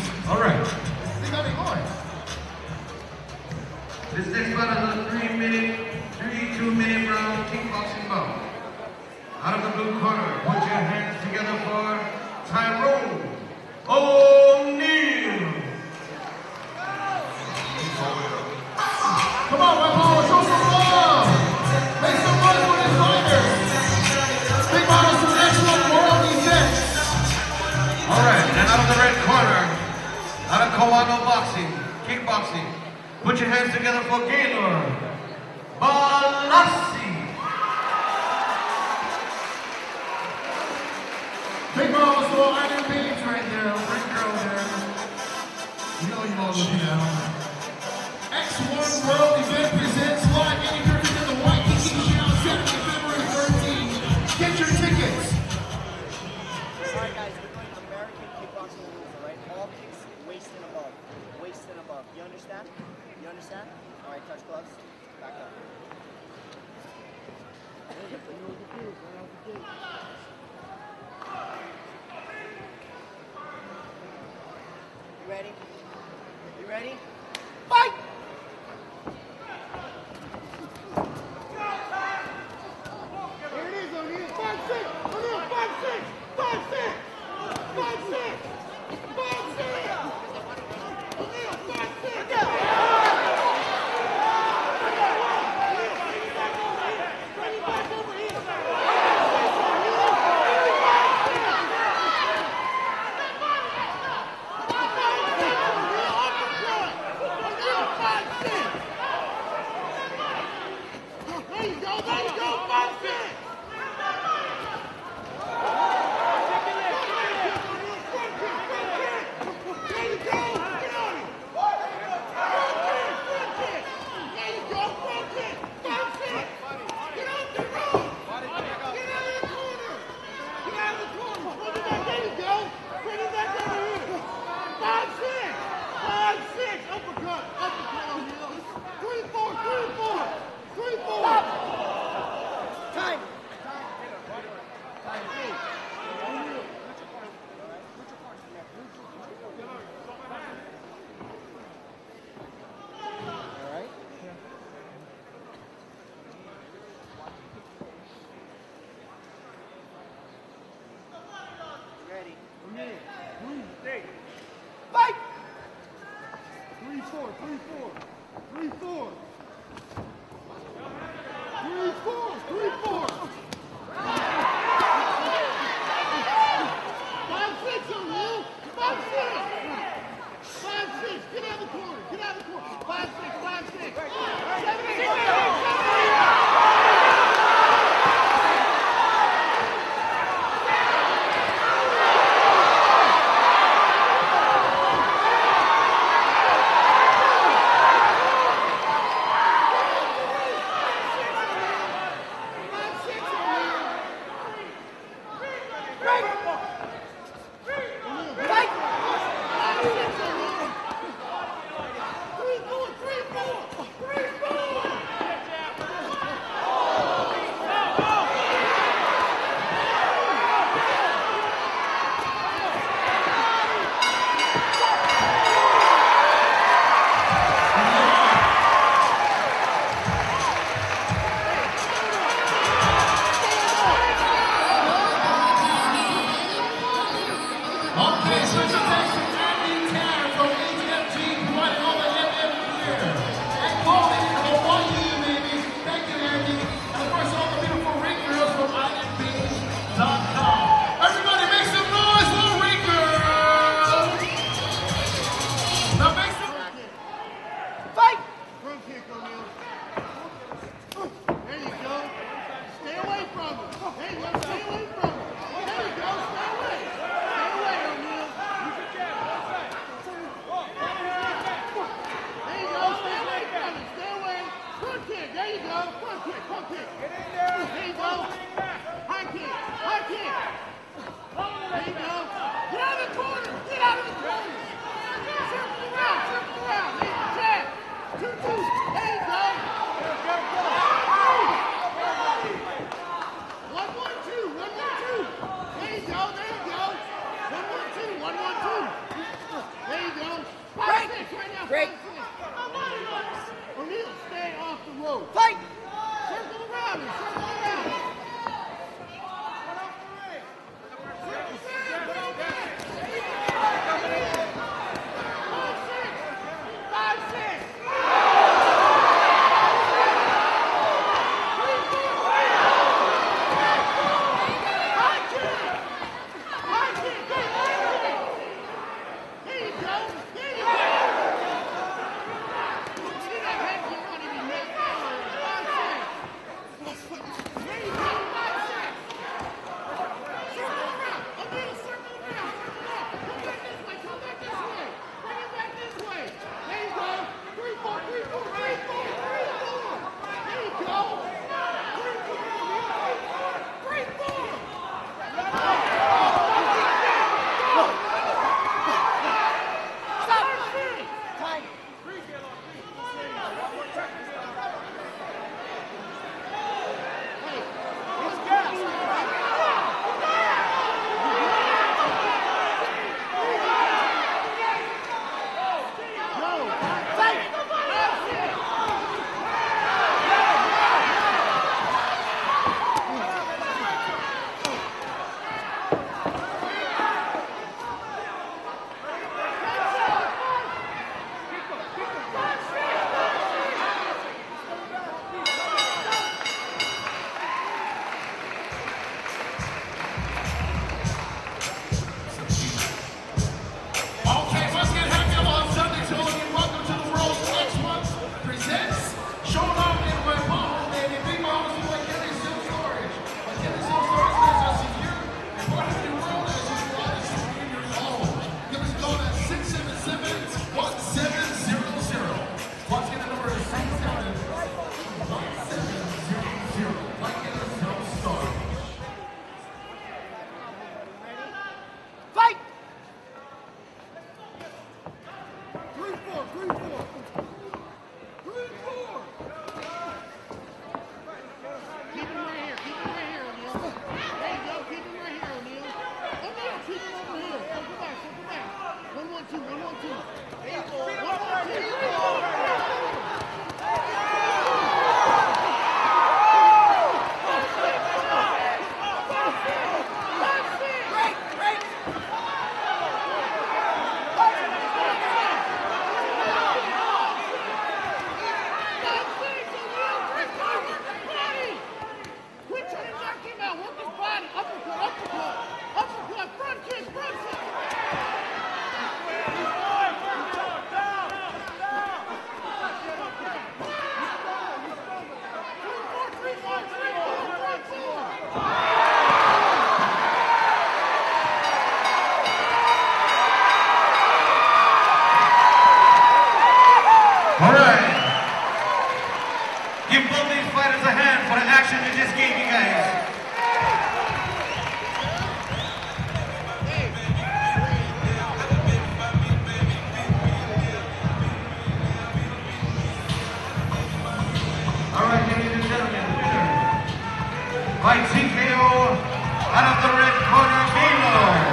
All right. This next battle is a 2-minute round kickboxing bout. Out of the blue corner, put your hands together for Tyrone O'Neal. Come on, my boy, show some love. Make some noise for this fighter. Big battles for the next one, more on these decks. All right, and out of the red corner, out of Gaylord Boxing, kickboxing, put your hands together for Gaylord Balasi. Big battles for Iron Beans right there, ring girl there. You know you all looking at them. X1 World Event presents live Eddie Griffin in the White Kiki Show, Saturday, February 13th. Get your tickets. Sorry guys, we're doing American kickboxing rules, alright? All kicks, waist and above. Waist and above. You understand? You understand? Alright, touch gloves. Back up. You ready? You ready? Fight! Here it is, O'Neal. 5-6. O'Neal, 5-6. 5-6. 5-6. 5-6. O'Neal, 5-6. Fight! 3-4, 3-4. 3-4. 3-4. 3-4. 5-6, O'Neal. 5-6. 5-6. Get out of the corner. Get out of the corner. 5-6. 5-6. 7-8. All right. Give both these fighters a hand for the action they just gave you guys. All right, ladies and gentlemen, winner by TKO out of the red corner, Gaylord